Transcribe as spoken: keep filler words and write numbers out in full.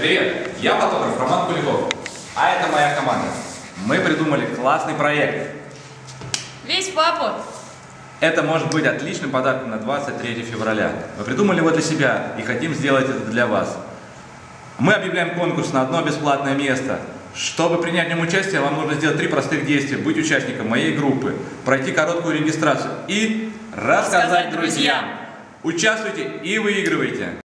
Привет, я фотограф Роман Куликов, а это моя команда. Мы придумали классный проект. Весь в папу. Это может быть отличным подарком на двадцать третье февраля. Мы придумали его для себя и хотим сделать это для вас. Мы объявляем конкурс на одно бесплатное место. Чтобы принять в нем участие, вам нужно сделать три простых действия. Быть участником моей группы, пройти короткую регистрацию и рассказать, рассказать друзьям. Участвуйте и выигрывайте.